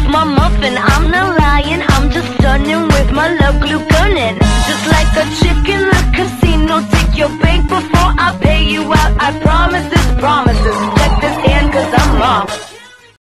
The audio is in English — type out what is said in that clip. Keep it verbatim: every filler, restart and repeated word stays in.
my muffin. I'm not lying, I'm just stunning with my love glue gunning. Just like a chick in the casino, take your bank before I pay you out. I promise this, promises. Check this hand, cause I'm wrong.